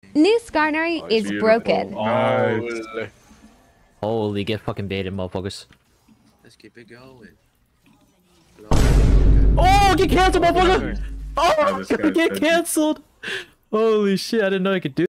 New Skarner is beautiful. broken. Nice. Holy, get fucking baited, motherfuckers. Let's keep it going. Oh, get canceled, motherfucker! Oh, Oh, this guy's get dead. canceled! Holy shit, I didn't know I could do